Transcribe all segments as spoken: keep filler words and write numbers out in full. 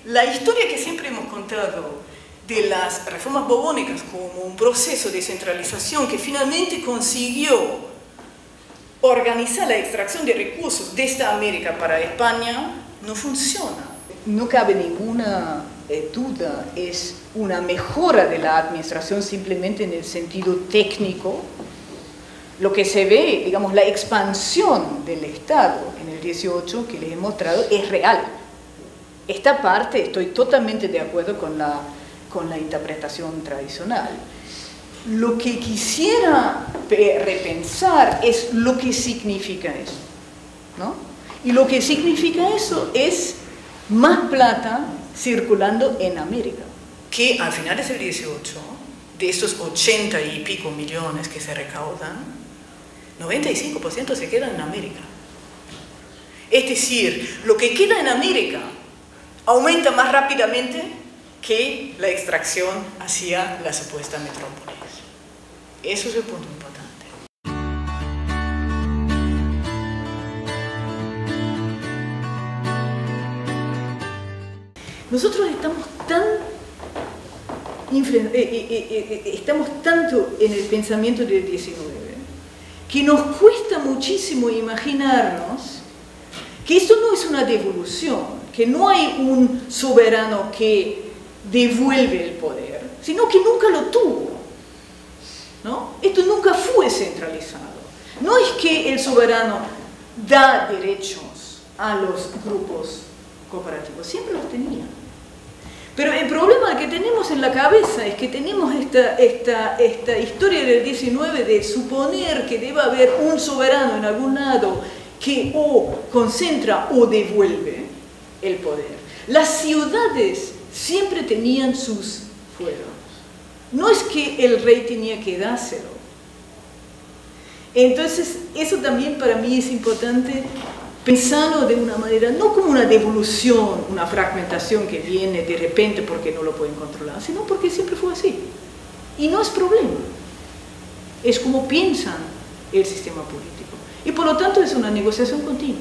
la historia que siempre hemos contado de las reformas borbónicas como un proceso de centralización que finalmente consiguió organizar la extracción de recursos desde América para España, no funciona. No cabe ninguna eh, duda, es una mejora de la administración simplemente en el sentido técnico. Lo que se ve, digamos, la expansión del Estado en el dieciocho que les he mostrado es real. Esta parte estoy totalmente de acuerdo con la, con la interpretación tradicional. Lo que quisiera repensar es lo que significa eso, ¿no? Y lo que significa eso es más plata circulando en América. Que al final del dieciocho, de estos ochenta y pico millones que se recaudan, noventa y cinco por ciento se quedan en América. Es decir, lo que queda en América aumenta más rápidamente que la extracción hacia la supuesta metrópolis. Eso es el punto importante. Nosotros estamos tan eh, eh, eh, estamos tanto en el pensamiento del diecinueve que nos cuesta muchísimo imaginarnos que esto no es una devolución, que no hay un soberano que devuelve el poder, sino que nunca lo tuvo, ¿no? Esto nunca fue centralizado. No es que el soberano da derechos a los grupos cooperativos, siempre los tenía. Pero el problema que tenemos en la cabeza es que tenemos esta, esta, esta historia del diecinueve de suponer que debe haber un soberano en algún lado que o concentra o devuelve el poder. Las ciudades siempre tenían sus fueros. No es que el rey tenía que dárselo. Entonces, eso también para mí es importante pensarlo de una manera, no como una devolución, una fragmentación que viene de repente porque no lo pueden controlar, sino porque siempre fue así. Y no es problema. Es como piensan el sistema político. Y por lo tanto es una negociación continua.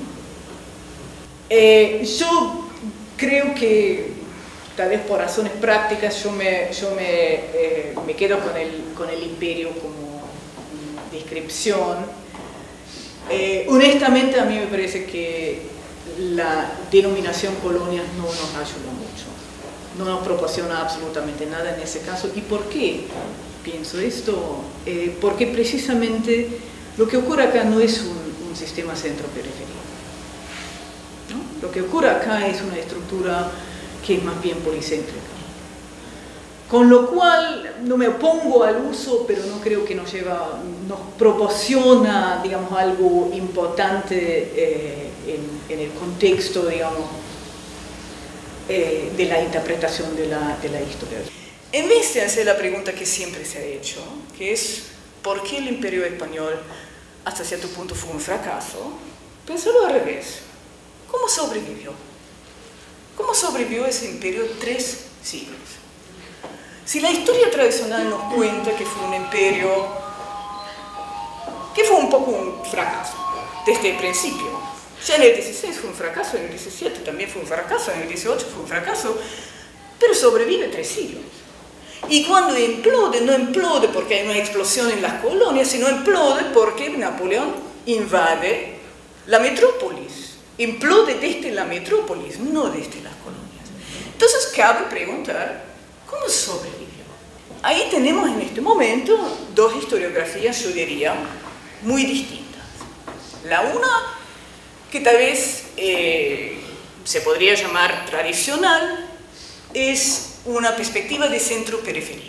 Eh, yo creo que, tal vez por razones prácticas, yo me, yo me, eh, me quedo con el, con el imperio como descripción. Eh, honestamente a mí me parece que la denominación colonias no nos ayuda mucho, no nos proporciona absolutamente nada en ese caso. ¿Y por qué pienso esto? Eh, porque precisamente lo que ocurre acá no es un, un sistema centro-periferia, ¿no? Lo que ocurre acá es una estructura que es más bien policéntrica. Con lo cual no me opongo al uso, pero no creo que nos lleva, nos proporciona, digamos, algo importante eh, en, en el contexto, digamos, eh, de la interpretación de la, de la historia. En vez de hacer la pregunta que siempre se ha hecho, que es ¿por qué el imperio español hasta cierto punto fue un fracaso? Pensarlo al revés. ¿Cómo sobrevivió? ¿Cómo sobrevivió ese imperio tres siglos? Si la historia tradicional nos cuenta que fue un imperio que fue un poco un fracaso desde el principio, ya en el dieciséis fue un fracaso, en el diecisiete también fue un fracaso, en el dieciocho fue un fracaso, pero sobrevive tres siglos. Y cuando implode, no implode porque hay una explosión en las colonias, sino implode porque Napoleón invade la metrópolis, implode desde la metrópolis, no desde las colonias. Entonces cabe preguntar, ¿cómo sobrevivió? Ahí tenemos en este momento dos historiografías, yo diría, muy distintas. La una, que tal vez eh, se podría llamar tradicional, es una perspectiva de centro-periferia,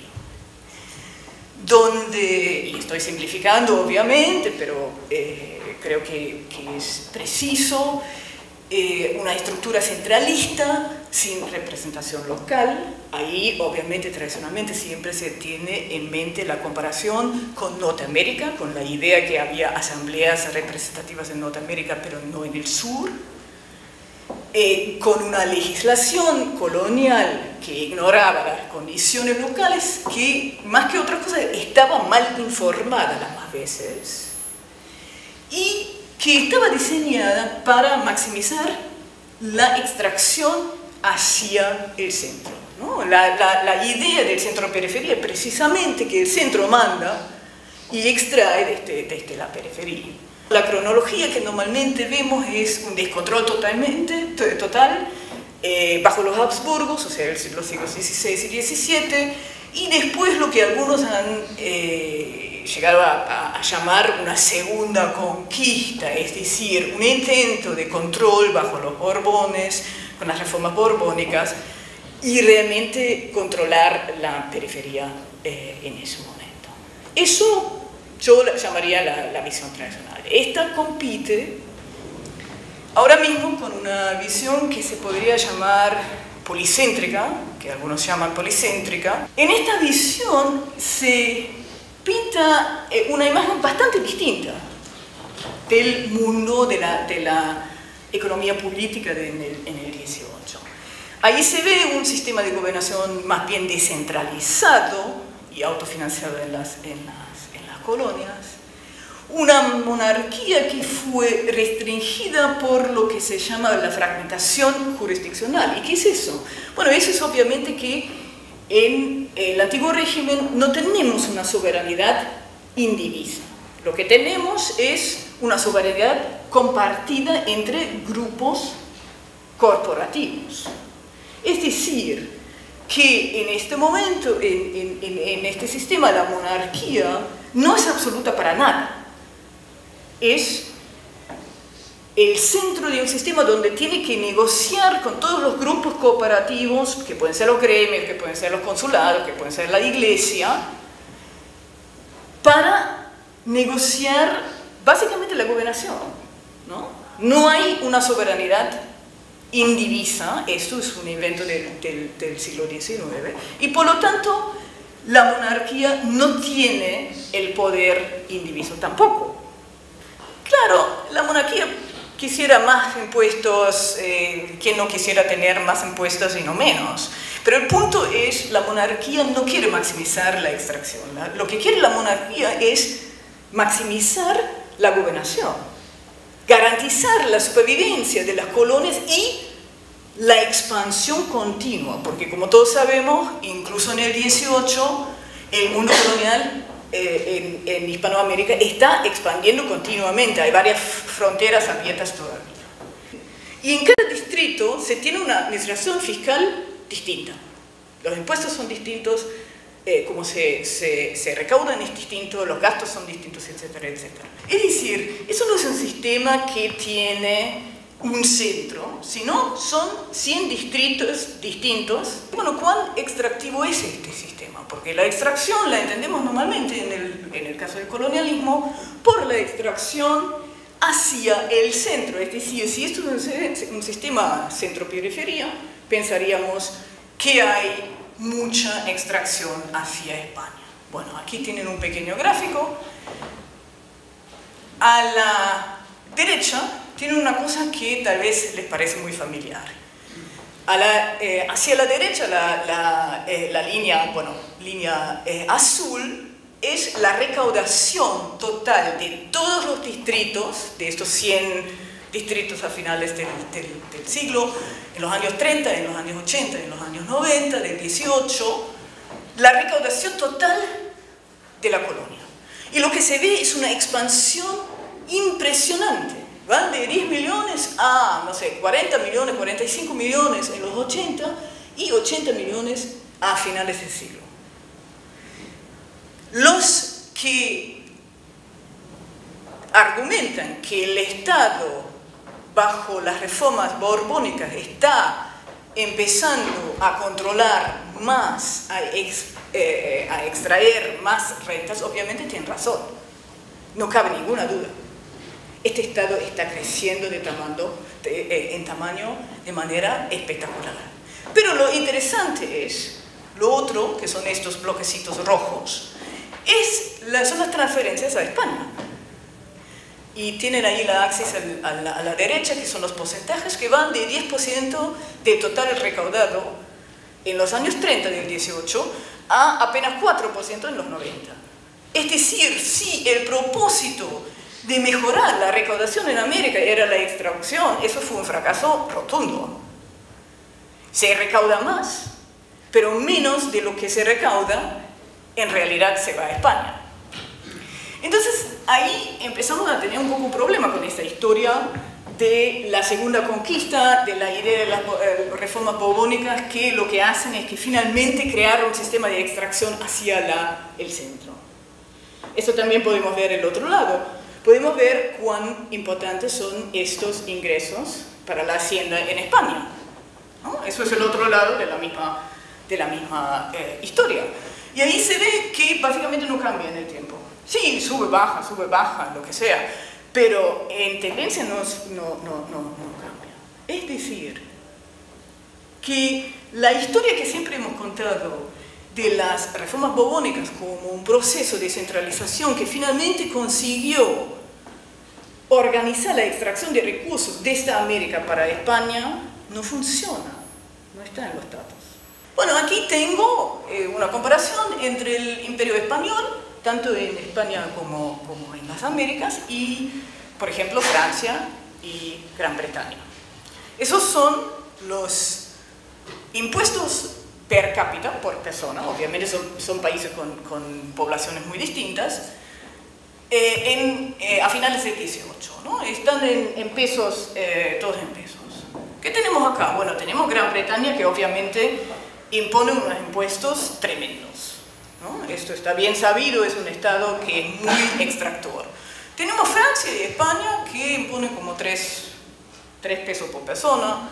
donde, y estoy simplificando obviamente, pero eh, creo que, que es preciso, Eh, una estructura centralista sin representación local. Ahí obviamente tradicionalmente siempre se tiene en mente la comparación con Norteamérica, con la idea que había asambleas representativas en Norteamérica pero no en el sur, eh, con una legislación colonial que ignoraba las condiciones locales, que más que otra cosa estaba mal informada las más veces y que estaba diseñada para maximizar la extracción hacia el centro, ¿no? La, la, la idea del centro-periferia es precisamente que el centro manda y extrae desde, desde la periferia. La cronología que normalmente vemos es un descontrol totalmente, total, eh, bajo los Habsburgos, o sea, los siglos dieciséis y diecisiete, y después lo que algunos han eh, llegado a, a, a llamar una segunda conquista, es decir, un intento de control bajo los Borbones, con las reformas borbónicas, y realmente controlar la periferia eh, en ese momento. Eso yo llamaría la, la visión tradicional. Esta compite ahora mismo con una visión que se podría llamar policéntrica, que algunos llaman policéntrica. En esta visión se pinta una imagen bastante distinta del mundo de la, de la economía política de, en, el, en el dieciocho. Ahí se ve un sistema de gobernación más bien descentralizado y autofinanciado en las, en las, en las colonias, una monarquía que fue restringida por lo que se llama la fragmentación jurisdiccional. ¿Y qué es eso? Bueno, eso es obviamente que en el antiguo régimen no tenemos una soberanidad indivisa. Lo que tenemos es una soberanidad compartida entre grupos corporativos. Es decir, que en este momento, en, en, en este sistema, la monarquía no es absoluta para nada. Es el centro de un sistema donde tiene que negociar con todos los grupos cooperativos, que pueden ser los gremios, que pueden ser los consulados, que pueden ser la iglesia, para negociar básicamente la gobernación, ¿no? No hay una soberanidad indivisa, esto es un invento del, del, del siglo diecinueve, y por lo tanto la monarquía no tiene el poder indiviso tampoco. Claro, la monarquía quisiera más impuestos, eh, ¿quién no quisiera tener más impuestos y no menos? Pero el punto es, la monarquía no quiere maximizar la extracción. ¿La? Lo que quiere la monarquía es maximizar la gobernación, garantizar la supervivencia de las colonias y la expansión continua, porque como todos sabemos, incluso en el dieciocho, el mundo colonial eh, en, en Hispanoamérica está expandiendo continuamente, hay varias fronteras abiertas todavía. Y en cada distrito se tiene una administración fiscal distinta. Los impuestos son distintos, eh, como se, se, se recaudan es distinto, los gastos son distintos, etcétera, etcétera. Es decir, eso no es un sistema que tiene un centro, sino son cien distritos distintos. Bueno, ¿cuán extractivo es este sistema? Porque la extracción la entendemos normalmente en el, en el caso del colonialismo por la extracción hacia el centro. Es decir, si esto es un sistema centro-periferia, pensaríamos que hay mucha extracción hacia España. Bueno, aquí tienen un pequeño gráfico. A la derecha tienen una cosa que tal vez les parece muy familiar. A la, eh, hacia la derecha, la, la, eh, la línea, bueno, línea eh, azul, es la recaudación total de todos los distritos, de estos cien distritos a finales del, del, del siglo, en los años treinta, en los años ochenta, en los años noventa, del dieciocho, la recaudación total de la colonia. Y lo que se ve es una expansión impresionante. Van de diez millones a, no sé, cuarenta millones, cuarenta y cinco millones en los ochenta y ochenta millones a finales del siglo. Los que argumentan que el Estado, bajo las reformas borbónicas, está empezando a controlar más, a, ex, eh, a extraer más rentas, obviamente tienen razón. No cabe ninguna duda. Este Estado está creciendo de tamaño, de, eh, en tamaño de manera espectacular. Pero lo interesante es, lo otro, que son estos bloquecitos rojos, es la, son las transferencias a España. Y tienen ahí la axis a la, a la derecha, que son los porcentajes que van de diez por ciento del total recaudado en los años treinta del dieciocho a apenas cuatro por ciento en los noventa. Es decir, si el propósito de mejorar la recaudación en América era la extracción, eso fue un fracaso rotundo. Se recauda más, pero menos de lo que se recauda en realidad se va a España. Entonces ahí empezamos a tener un poco un problema con esta historia de la segunda conquista, de la idea de las eh, reformas borbónicas, que lo que hacen es que finalmente crearon un sistema de extracción hacia la, el centro. Esto también podemos ver el otro lado. Podemos ver cuán importantes son estos ingresos para la hacienda en España, ¿no? Eso es el otro lado de la misma, de la misma eh, historia. Y ahí se ve que básicamente no cambia en el tiempo. Sí, sube, baja, sube, baja, lo que sea, pero en tendencia no, no, no, no, no cambia. Es decir, que la historia que siempre hemos contado de las reformas borbónicas como un proceso de centralización que finalmente consiguió organizar la extracción de recursos de esta América para España, no funciona, no está en los datos. Bueno, aquí tengo eh, una comparación entre el Imperio Español, tanto en España como, como en las Américas, y, por ejemplo, Francia y Gran Bretaña. Esos son los impuestos per cápita, por persona, obviamente son, son países con, con poblaciones muy distintas, eh, en, eh, a finales del dieciocho, ¿no? Están en, en pesos, eh, todos en pesos. ¿Qué tenemos acá? Bueno, tenemos Gran Bretaña, que obviamente impone unos impuestos tremendos, ¿no? Esto está bien sabido, es un estado que es muy extractor. Tenemos Francia y España, que imponen como tres, tres pesos por persona,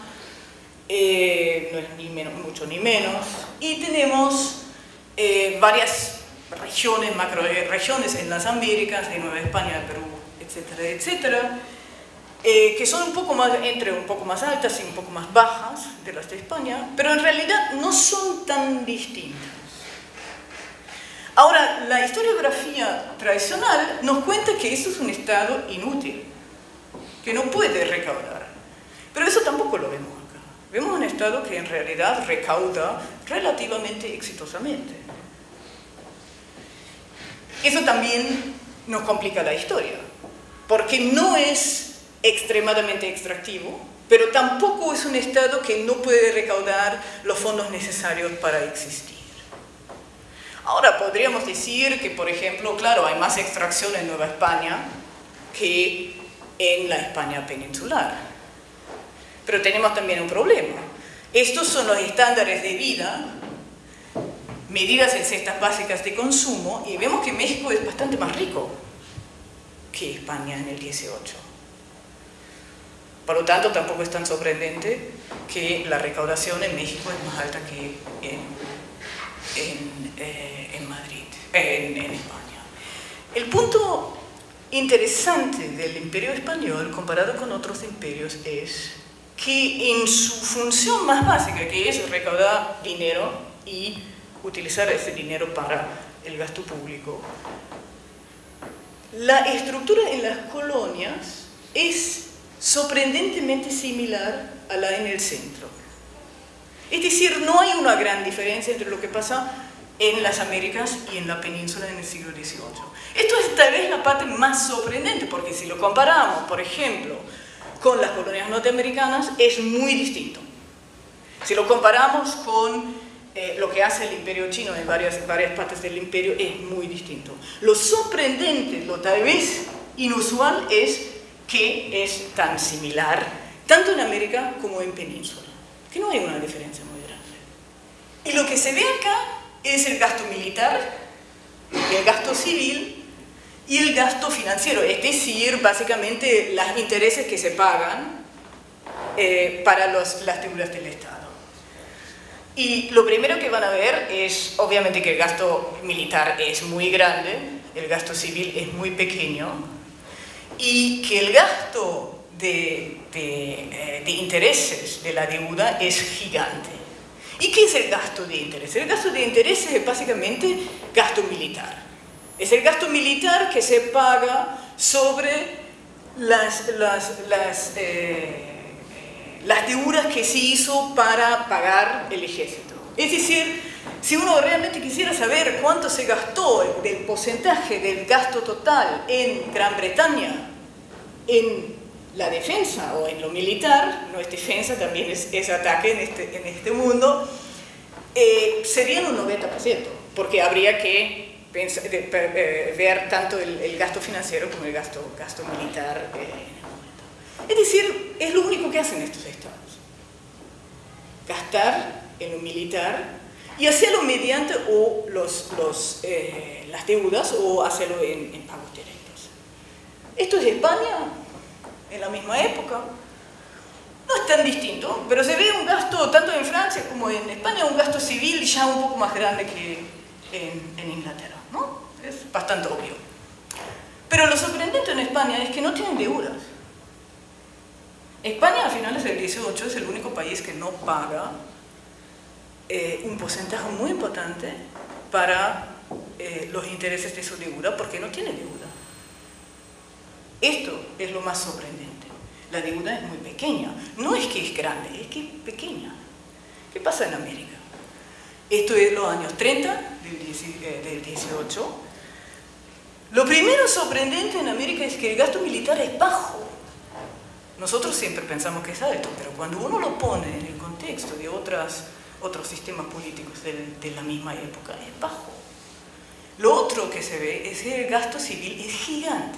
eh, no es ni menos, mucho ni menos, y tenemos eh, varias regiones, macroregiones en las Américas, de Nueva España, Perú, etcétera, etcétera, eh, que son un poco más, entre un poco más altas y un poco más bajas de las de España, pero en realidad no son tan distintas. Ahora, la historiografía tradicional nos cuenta que esto es un estado inútil, que no puede recaudar, pero eso tampoco lo vemos acá. Vemos un estado que en realidad recauda relativamente exitosamente. Eso también nos complica la historia, porque no es extremadamente extractivo, pero tampoco es un estado que no puede recaudar los fondos necesarios para existir. Ahora, podríamos decir que, por ejemplo, claro, hay más extracción en Nueva España que en la España peninsular. Pero tenemos también un problema. Estos son los estándares de vida, medidas en cestas básicas de consumo, y vemos que México es bastante más rico que España en el dieciocho. Por lo tanto, tampoco es tan sorprendente que la recaudación en México es más alta que en, en, eh, en Madrid, eh, en, en España. El punto interesante del Imperio Español comparado con otros imperios es que en su función más básica, que es recaudar dinero y utilizar ese dinero para el gasto público, la estructura en las colonias es sorprendentemente similar a la en el centro. Es decir, no hay una gran diferencia entre lo que pasa en las Américas y en la península en el siglo dieciocho. Esto es tal vez la parte más sorprendente, porque si lo comparamos, por ejemplo, con las colonias norteamericanas, es muy distinto. Si lo comparamos con eh, lo que hace el imperio chino en varias, varias partes del imperio, es muy distinto. Lo sorprendente, lo tal vez inusual, es que es tan similar, tanto en América como en península, que no hay una diferencia muy grande. Y lo que se ve acá es el gasto militar, el gasto civil y el gasto financiero, es decir, básicamente los intereses que se pagan eh, para los, las deudas del Estado. Y lo primero que van a ver es, obviamente, que el gasto militar es muy grande, el gasto civil es muy pequeño, y que el gasto de, de, de intereses de la deuda es gigante. ¿Y qué es el gasto de intereses? El gasto de intereses es básicamente gasto militar. Es el gasto militar que se paga sobre las, las, las, eh, las deudas que se hizo para pagar el ejército. Es decir, si uno realmente quisiera saber cuánto se gastó del porcentaje del gasto total en Gran Bretaña en la defensa o en lo militar, no es defensa, también es, es ataque en este, en este mundo, eh, serían un noventa por ciento, porque habría que pensar, de, de, ver tanto el, el gasto financiero como el gasto, gasto militar. Eh, es decir, es lo único que hacen estos estados. Gastar en lo militar y hacerlo mediante o los, los, eh, las deudas o hacerlo en, en pagos directos. Esto es España en la misma época. No es tan distinto, pero se ve un gasto, tanto en Francia como en España, un gasto civil ya un poco más grande que en, en Inglaterra, ¿no? Es bastante obvio. Pero lo sorprendente en España es que no tienen deudas. España a finales del dieciocho es el único país que no paga eh, un porcentaje muy importante para eh, los intereses de su deuda porque no tiene deuda. Esto es lo más sorprendente. La deuda es muy pequeña. No es que es grande, es que es pequeña. ¿Qué pasa en América? Esto es los años treinta del dieciocho. Lo primero sorprendente en América es que el gasto militar es bajo. Nosotros siempre pensamos que es alto, pero cuando uno lo pone en el contexto de otras, otros sistemas políticos de, de la misma época, es bajo. Lo otro que se ve es que el gasto civil es gigante.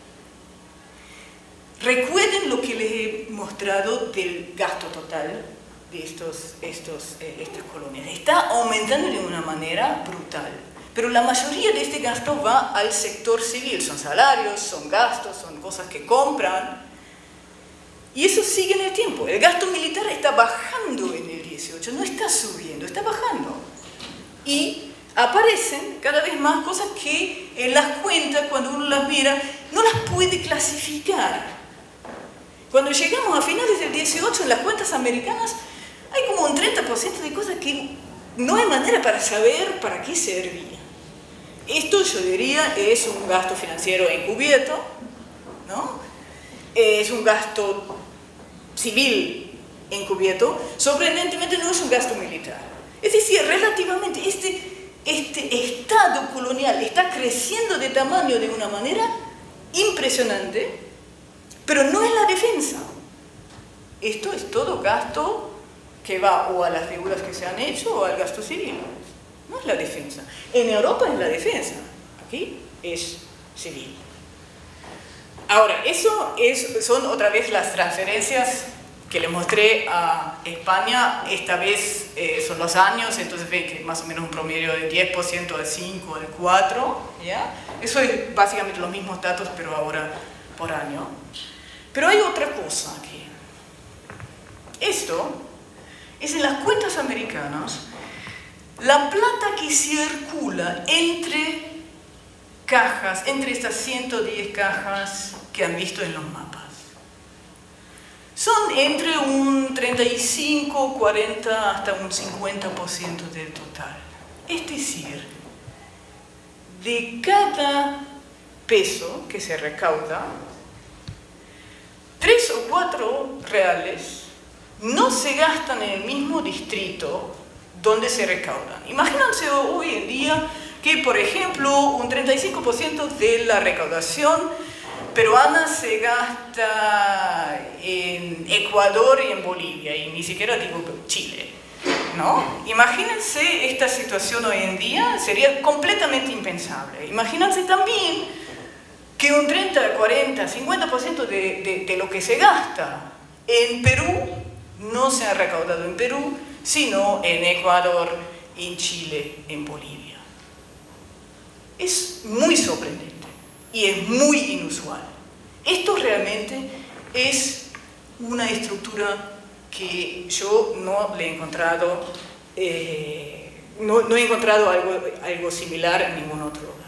Recuerden lo que les he mostrado del gasto total de estos, estos, eh, estas colonias. Está aumentando de una manera brutal, pero la mayoría de este gasto va al sector civil. Son salarios, son gastos, son cosas que compran. Y eso sigue en el tiempo. El gasto militar está bajando en el dieciocho, no está subiendo, está bajando. Y aparecen cada vez más cosas que en las cuentas, cuando uno las mira, no las puede clasificar. Cuando llegamos a finales del dieciocho, en las cuentas americanas, hay como un treinta por ciento de cosas que no hay manera para saber para qué servía. Esto, yo diría, es un gasto financiero encubierto, ¿no? Es un gasto civil encubierto, sorprendentemente no es un gasto militar. Es decir, relativamente este, este estado colonial está creciendo de tamaño de una manera impresionante, pero no es la defensa. Esto es todo gasto que va o a las deudas que se han hecho o al gasto civil. No es la defensa. En Europa es la defensa, aquí es civil. Ahora, eso es, son otra vez las transferencias que le mostré a España. Esta vez eh, son los años, entonces ven que más o menos un promedio de diez por ciento al cinco, al cuatro, ¿ya? Eso es básicamente los mismos datos, pero ahora por año. Pero hay otra cosa aquí. Esto es en las cuentas americanas, la plata que circula entre cajas, entre estas ciento diez cajas que han visto en los mapas. Son entre un treinta y cinco, cuarenta hasta un cincuenta por ciento del total. Es decir, de cada peso que se recauda, tres o cuatro reales no se gastan en el mismo distrito donde se recaudan. Imagínense hoy en día que, por ejemplo, un treinta y cinco por ciento de la recaudación peruana se gasta en Ecuador y en Bolivia, y ni siquiera digo Chile, ¿no? Imagínense esta situación hoy en día, sería completamente impensable. Imagínense también que un treinta, cuarenta, cincuenta por ciento de, de, de lo que se gasta en Perú no se ha recaudado en Perú, sino en Ecuador, en Chile, en Bolivia. Es muy sorprendente y es muy inusual. Esto realmente es una estructura que yo no le he encontrado, eh, no, no he encontrado algo, algo similar en ningún otro lugar.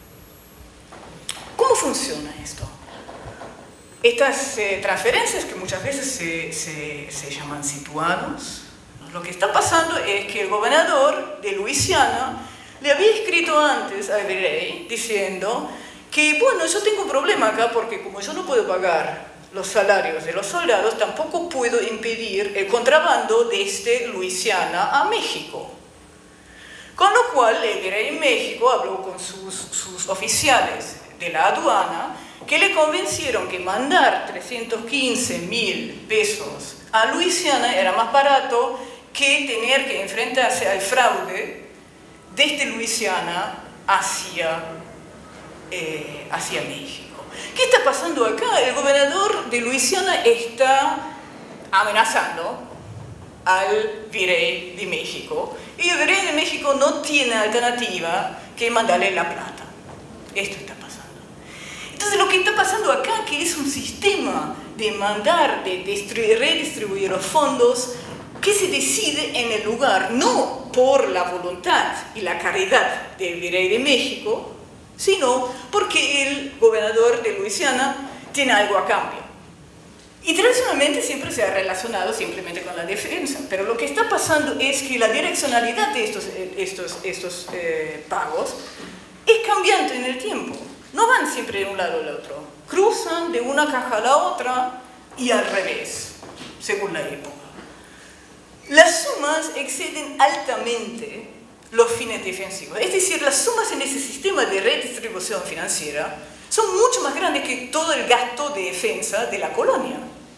¿Cómo funciona esto? Estas eh, transferencias, que muchas veces se, se, se llaman situados, ¿no? Lo que está pasando es que el gobernador de Luisiana le había escrito antes al virrey diciendo que, bueno, yo tengo un problema acá porque como yo no puedo pagar los salarios de los soldados, tampoco puedo impedir el contrabando desde Luisiana a México. Con lo cual el virrey en México habló con sus, sus oficiales de la aduana que le convencieron que mandar trescientos quince mil pesos a Luisiana era más barato que tener que enfrentarse al fraude desde Luisiana hacia, eh, hacia México. ¿Qué está pasando acá? El gobernador de Luisiana está amenazando al virrey de México, y el virrey de México no tiene alternativa que mandarle la plata. Esto está pasando. Entonces lo que está pasando acá, que es un sistema de mandar, de redistribuir los fondos, que se decide en el lugar, no por la voluntad y la caridad del virrey de México, sino porque el gobernador de Luisiana tiene algo a cambio. Y tradicionalmente siempre se ha relacionado simplemente con la defensa, pero lo que está pasando es que la direccionalidad de estos, estos, estos eh, pagos es cambiante en el tiempo. No van siempre de un lado al otro, cruzan de una caja a la otra y al revés, según la época. Las sumas exceden altamente los fines defensivos, es decir, las sumas en ese sistema de redistribución financiera son mucho más grandes que todo el gasto de defensa de la colonia.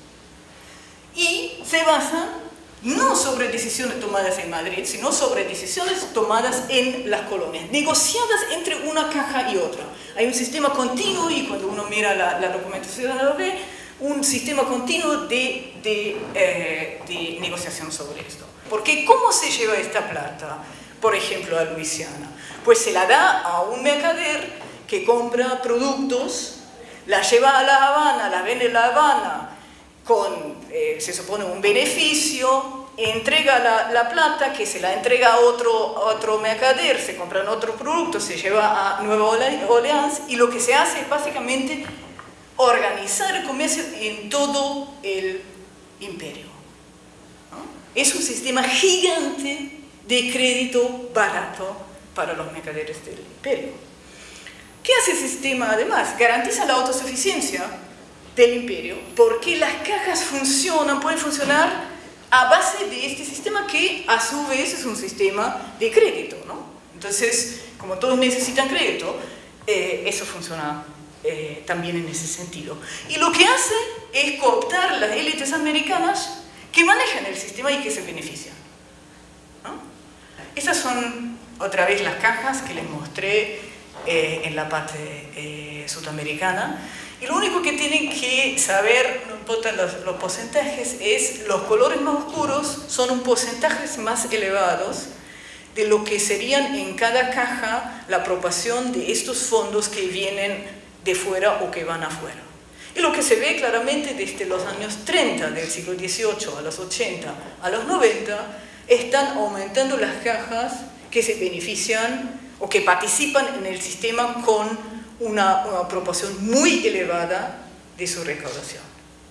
Y se basan no sobre decisiones tomadas en Madrid, sino sobre decisiones tomadas en las colonias, negociadas entre una caja y otra. Hay un sistema continuo, y cuando uno mira la, la documentación lo ve, un sistema continuo de, de, eh, de negociación sobre esto. Porque ¿cómo se lleva esta plata, por ejemplo, a Luisiana? Pues se la da a un mercader que compra productos, la lleva a La Habana, la vende en La Habana con, eh, se supone, un beneficio, entrega la, la plata, que se la entrega a otro, a otro mercader, se compran otros productos, se lleva a Nueva Orleans, y lo que se hace es básicamente organizar el comercio en todo el imperio, ¿no? Es un sistema gigante de crédito barato para los mercaderes del imperio. ¿Qué hace el sistema además? Garantiza la autosuficiencia del imperio, porque las cajas funcionan, pueden funcionar a base de este sistema que a su vez es un sistema de crédito, ¿no? Entonces, como todos necesitan crédito, eh, eso funciona eh, también en ese sentido. Y lo que hace es cooptar las élites americanas que manejan el sistema y que se benefician, ¿no? Estas son otra vez las cajas que les mostré eh, en la parte eh, sudamericana. Y lo único que tienen que saber, no importan los, los porcentajes, es los colores más oscuros son un porcentajes más elevados de lo que serían en cada caja la apropiación de estos fondos que vienen de fuera o que van afuera. Y lo que se ve claramente desde los años treinta del siglo dieciocho a los ochenta a los noventa, están aumentando las cajas que se benefician o que participan en el sistema con Una, una proporción muy elevada de su recaudación.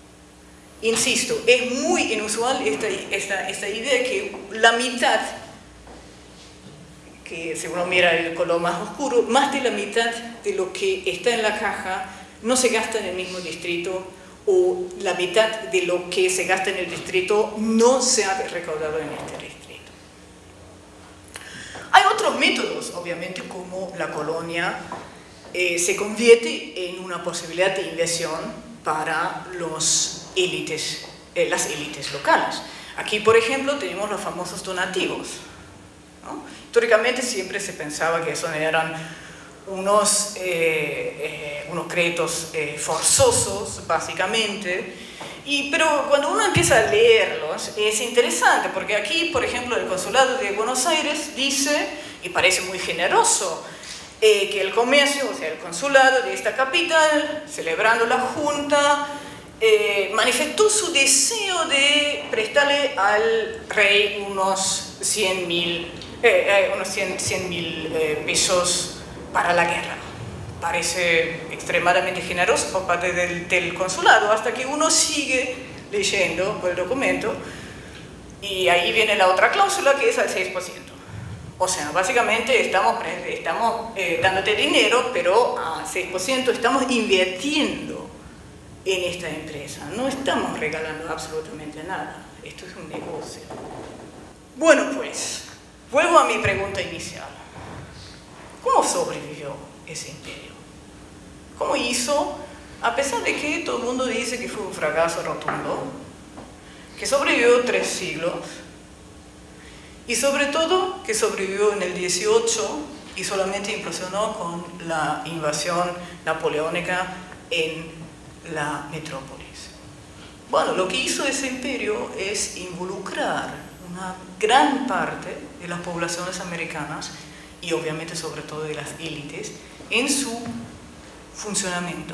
Insisto, es muy inusual esta, esta, esta idea que la mitad, que si uno mira el color más oscuro, más de la mitad de lo que está en la caja no se gasta en el mismo distrito, o la mitad de lo que se gasta en el distrito no se ha recaudado en este distrito. Hay otros métodos, obviamente, como la colonia Eh, se convierte en una posibilidad de inversión para los élites, eh, las élites locales. Aquí, por ejemplo, tenemos los famosos donativos, ¿no? Históricamente siempre se pensaba que esos eran unos, eh, eh, unos créditos eh, forzosos, básicamente, y, pero cuando uno empieza a leerlos es interesante, porque aquí, por ejemplo, el Consulado de Buenos Aires dice, y parece muy generoso, Eh, que el comercio, o sea, el consulado de esta capital, celebrando la Junta, eh, manifestó su deseo de prestarle al rey unos cien mil eh, eh, unos cien mil eh, pesos para la guerra. Parece extremadamente generoso por parte del, del consulado, hasta que uno sigue leyendo el documento y ahí viene la otra cláusula, que es al seis por ciento. O sea, básicamente estamos, estamos eh, dándote dinero, pero a seis por ciento estamos invirtiendo en esta empresa. No estamos regalando absolutamente nada. Esto es un negocio. Bueno, pues, vuelvo a mi pregunta inicial. ¿Cómo sobrevivió ese imperio? ¿Cómo hizo a pesar de que todo el mundo dice que fue un fracaso rotundo, que sobrevivió tres siglos, y sobre todo que sobrevivió en el dieciocho y solamente implosionó con la invasión napoleónica en la metrópolis. Bueno, lo que hizo ese imperio es involucrar una gran parte de las poblaciones americanas y obviamente sobre todo de las élites en su funcionamiento.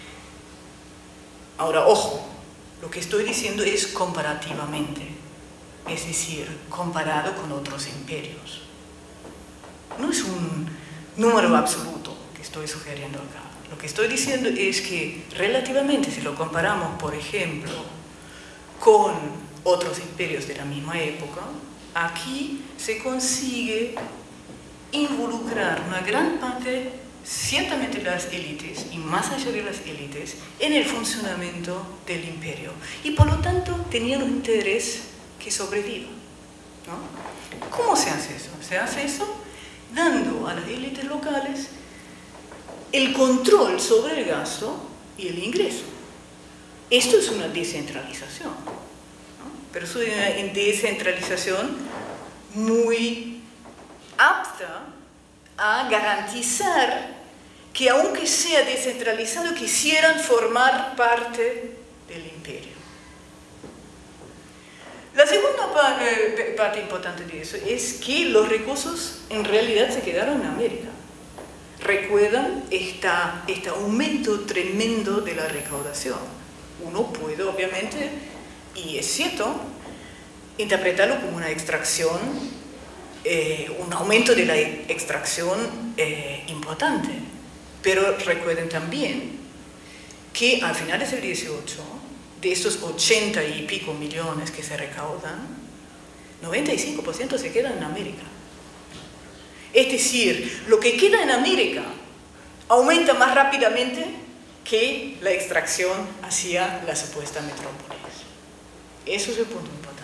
Ahora, ojo, lo que estoy diciendo es comparativamente, es decir, comparado con otros imperios. No es un número absoluto que estoy sugiriendo acá. Lo que estoy diciendo es que relativamente, si lo comparamos, por ejemplo, con otros imperios de la misma época, aquí se consigue involucrar una gran parte, ciertamente de las élites y más allá de las élites, en el funcionamiento del imperio. Y por lo tanto tenían un interés que sobreviva, ¿no? ¿Cómo se hace eso? Se hace eso dando a las élites locales el control sobre el gasto y el ingreso. Esto es una descentralización, ¿no? Pero es una descentralización muy apta a garantizar que aunque sea descentralizado, quisieran formar parte del imperio. La segunda parte, parte importante de eso es que los recursos en realidad se quedaron en América. Recuerdan esta, este aumento tremendo de la recaudación. Uno puede, obviamente, y es cierto, interpretarlo como una extracción, eh, un aumento de la extracción eh, importante. Pero recuerden también que a finales del dieciocho, de estos ochenta y pico millones que se recaudan, noventa y cinco por ciento se quedan en América. Es decir, lo que queda en América aumenta más rápidamente que la extracción hacia la supuesta metrópolis. Eso es el punto importante.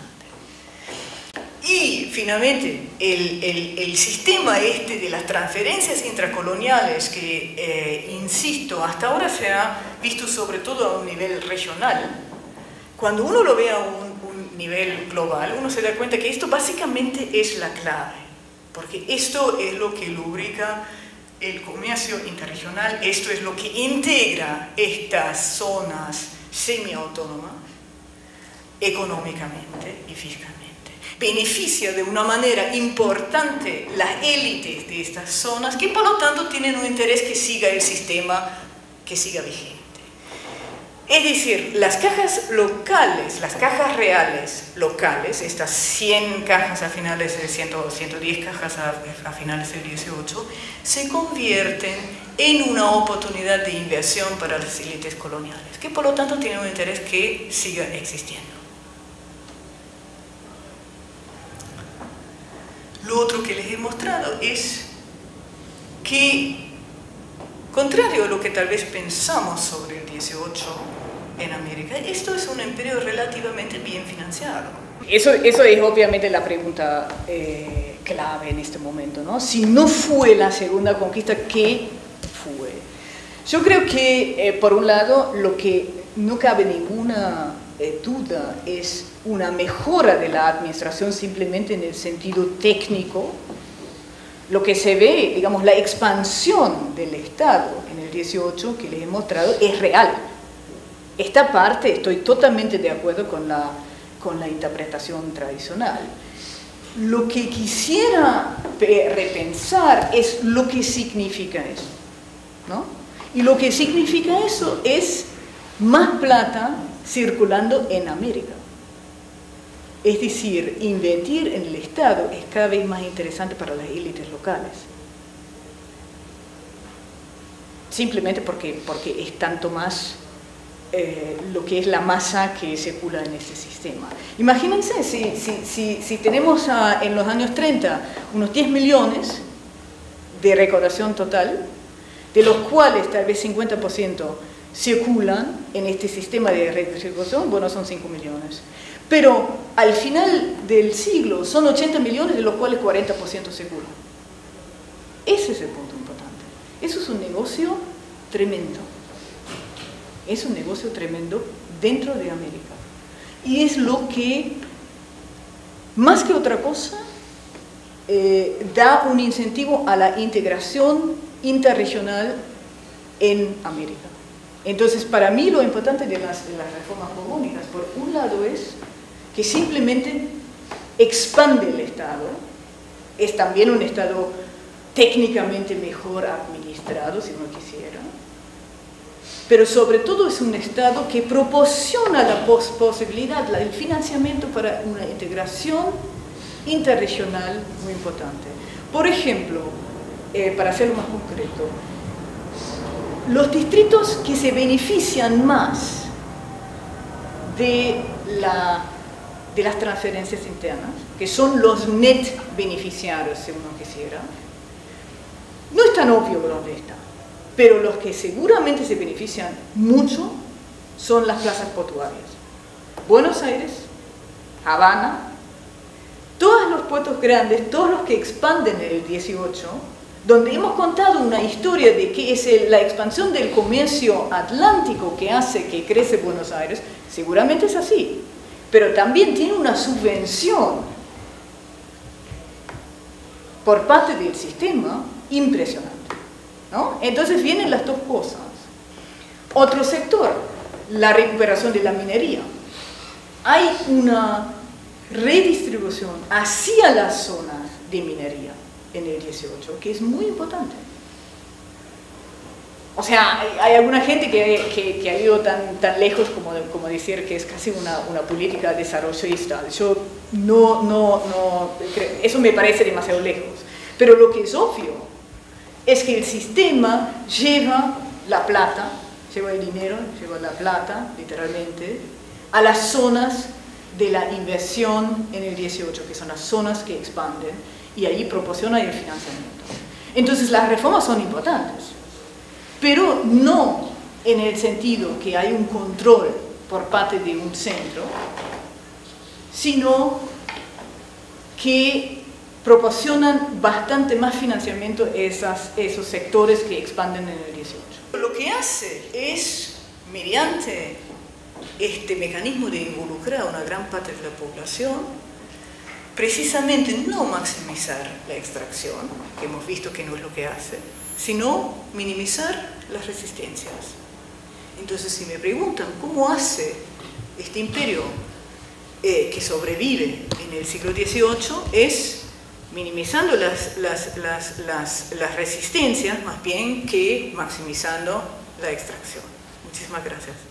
Y finalmente, el, el, el sistema este de las transferencias intracoloniales que, eh, insisto, hasta ahora se ha visto sobre todo a un nivel regional. Cuando uno lo ve a un, un nivel global, uno se da cuenta que esto básicamente es la clave, porque esto es lo que lubrica el comercio interregional, esto es lo que integra estas zonas semiautónomas económicamente y fiscalmente. Beneficia de una manera importante las élites de estas zonas, que por lo tanto tienen un interés que siga el sistema, que siga vigente. Es decir, las cajas locales, las cajas reales locales, estas cien cajas a finales de cien, ciento diez cajas a, a finales del dieciocho, se convierten en una oportunidad de inversión para las élites coloniales, que por lo tanto tienen un interés que siga existiendo. Lo otro que les he mostrado es que, contrario a lo que tal vez pensamos sobre el dieciocho en América, esto es un imperio relativamente bien financiado. Eso, eso es obviamente la pregunta eh, clave en este momento, ¿no? Si no fue la segunda conquista, ¿qué fue? Yo creo que, eh, por un lado, lo que no cabe ninguna eh, duda es una mejora de la administración simplemente en el sentido técnico. Lo que se ve, digamos, la expansión del Estado en el dieciocho que les he mostrado es real. Esta parte estoy totalmente de acuerdo con la, con la interpretación tradicional. Lo que quisiera repensar es lo que significa eso, ¿no? Y lo que significa eso es más plata circulando en América. Es decir, invertir en el Estado es cada vez más interesante para las élites locales. Simplemente porque, porque es tanto más eh, lo que es la masa que circula en este sistema. Imagínense, si, si, si, si tenemos a, en los años treinta unos diez millones de recaudación total, de los cuales tal vez cincuenta por ciento circulan en este sistema de redistribución, bueno, son cinco millones. Pero al final del siglo son ochenta millones, de los cuales cuarenta por ciento circulan. Ese es el punto importante. Eso es un negocio tremendo. es un negocio tremendo dentro de América. Y es lo que, más que otra cosa, eh, da un incentivo a la integración interregional en América. Entonces, para mí lo importante de las, de las reformas borbónicas, por un lado, es que simplemente expande el Estado, es también un Estado técnicamente mejor administrado, si uno quisiera, pero sobre todo es un Estado que proporciona la pos posibilidad, el financiamiento para una integración interregional muy importante. Por ejemplo, eh, para hacerlo más concreto, los distritos que se benefician más de, la, de las transferencias internas, que son los net beneficiarios, si uno quisiera, no es tan obvio dónde están, pero los que seguramente se benefician mucho son las plazas portuarias. Buenos Aires, Habana, todos los puertos grandes, todos los que expanden en el dieciocho, donde hemos contado una historia de que es el, la expansión del comercio atlántico que hace que crece Buenos Aires, seguramente es así, pero también tiene una subvención por parte del sistema impresionante, ¿no? Entonces vienen las dos cosas. Otro sector, la recuperación de la minería. Hay una redistribución hacia las zonas de minería en el dieciocho, que es muy importante. O sea, hay, hay alguna gente que, que, que ha ido tan, tan lejos como, como decir que es casi una, una política desarrollista. Yo no, no, no, eso me parece demasiado lejos. Pero lo que es obvio es que el sistema lleva la plata, lleva el dinero, lleva la plata, literalmente, a las zonas de la inversión en el dieciocho, que son las zonas que expanden, y ahí proporciona el financiamiento. Entonces las reformas son importantes, pero no en el sentido que hay un control por parte de un centro, sino que proporcionan bastante más financiamiento a esas, esos sectores que expanden en el dieciocho. Lo que hace es, mediante este mecanismo de involucrar a una gran parte de la población, precisamente no maximizar la extracción, que hemos visto que no es lo que hace, sino minimizar las resistencias. Entonces, si me preguntan cómo hace este imperio eh, que sobrevive en el siglo dieciocho, es minimizando las, las, las, las, las resistencias más bien que maximizando la extracción. Muchísimas gracias.